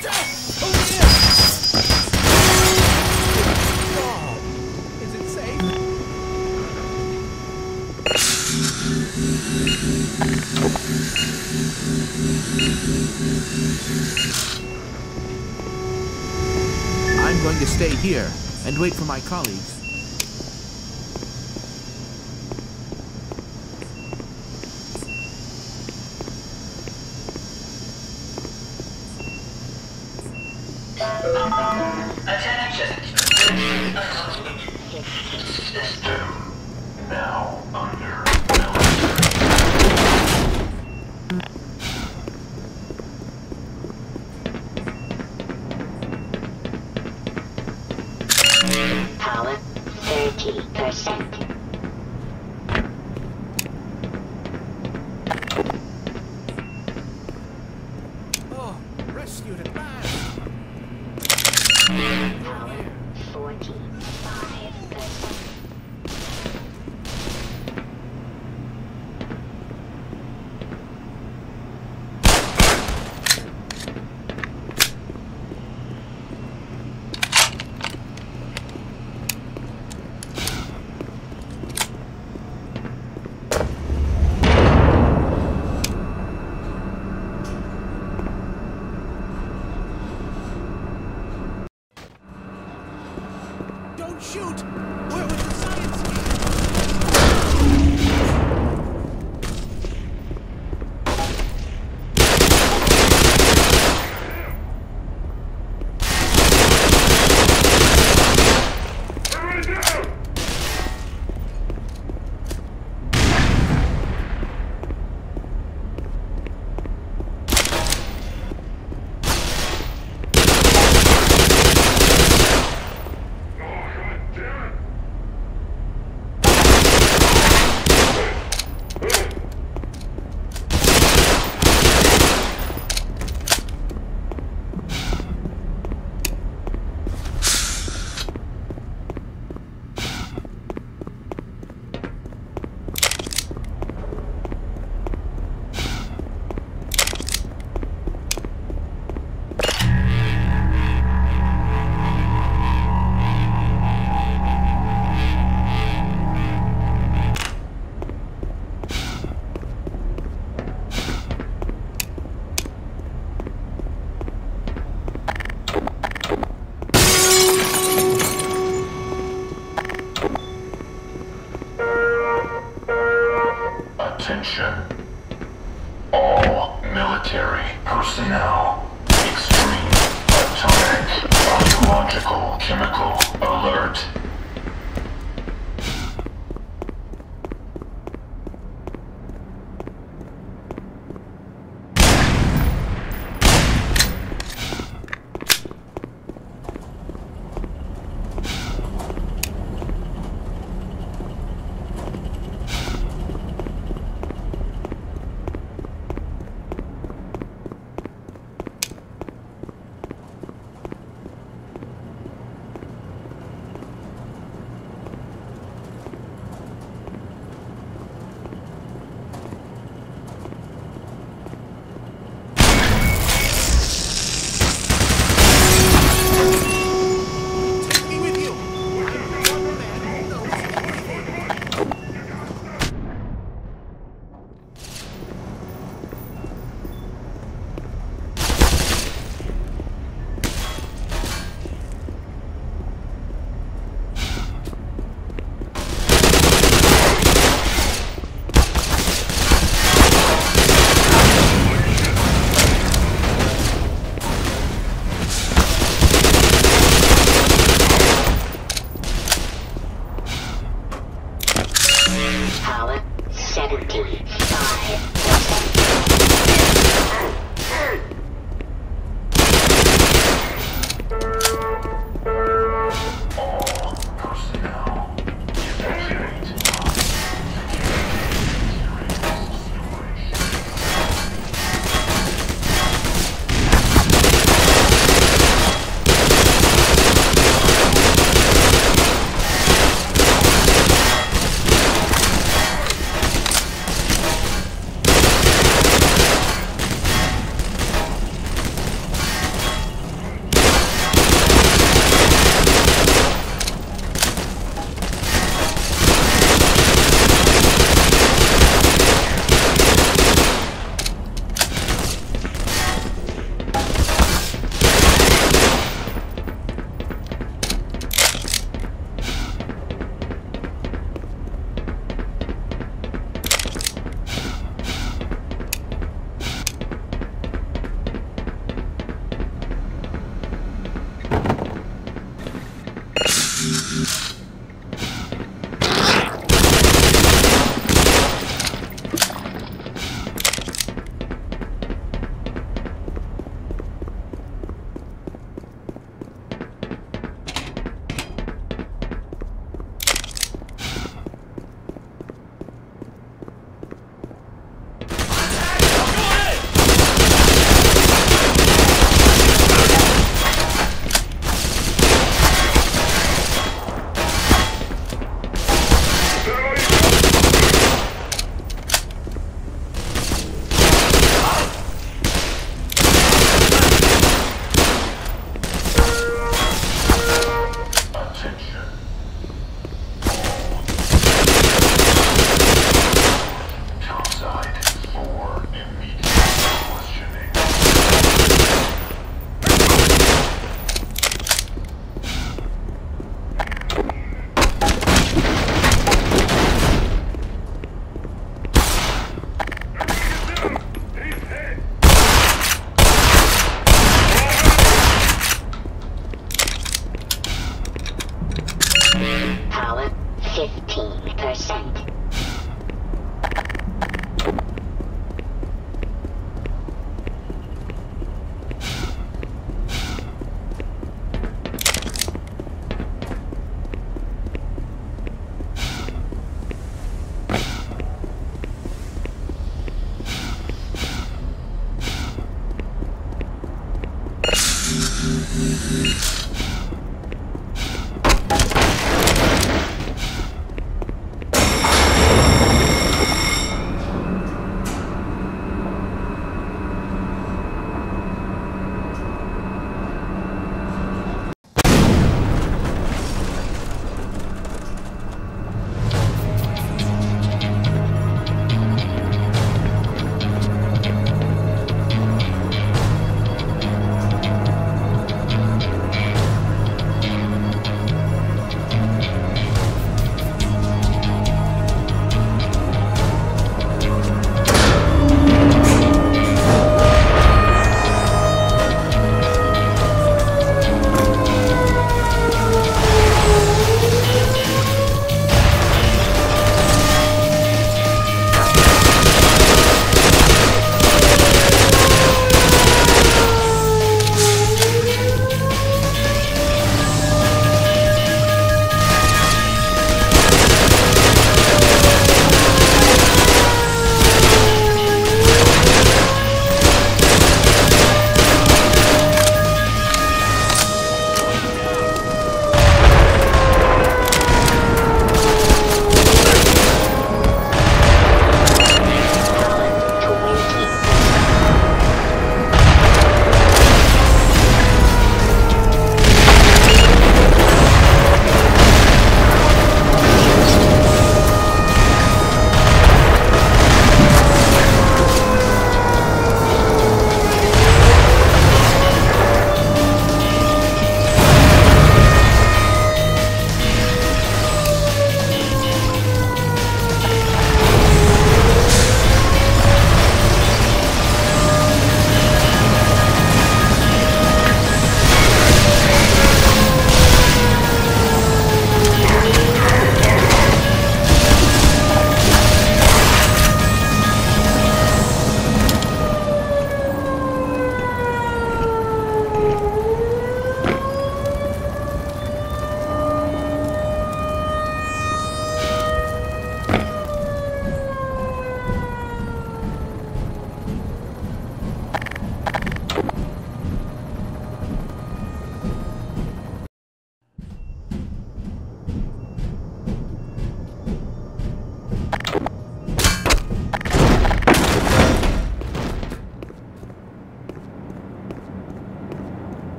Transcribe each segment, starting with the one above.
I'm going to stay here and wait for my colleagues. Attention. System now under power 30%. Oh, rescued at last! Power 45%. Don't shoot! Where was the science gear?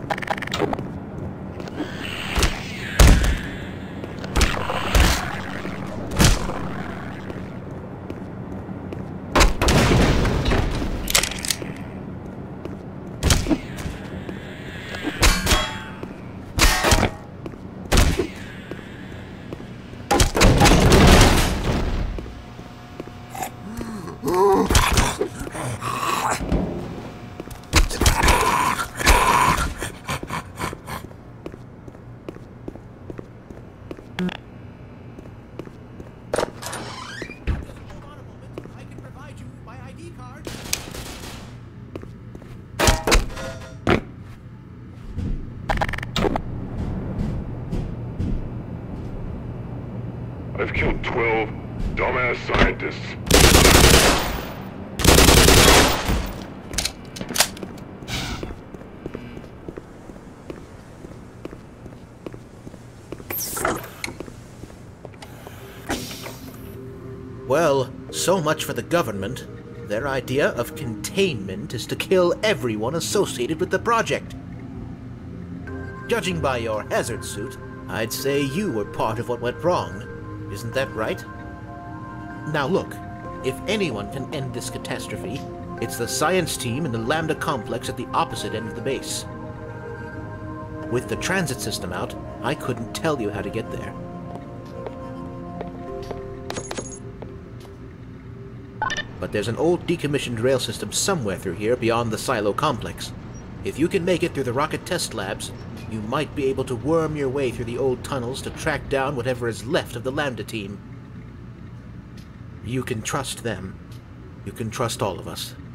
I've killed 12 dumbass scientists. Well, so much for the government. Their idea of containment is to kill everyone associated with the project. Judging by your hazard suit, I'd say you were part of what went wrong. Isn't that right? Now look, if anyone can end this catastrophe, it's the science team in the Lambda complex at the opposite end of the base. With the transit system out, I couldn't tell you how to get there. But there's an old decommissioned rail system somewhere through here beyond the silo complex. If you can make it through the rocket test labs, you might be able to worm your way through the old tunnels to track down whatever is left of the Lambda team. You can trust them. You can trust all of us.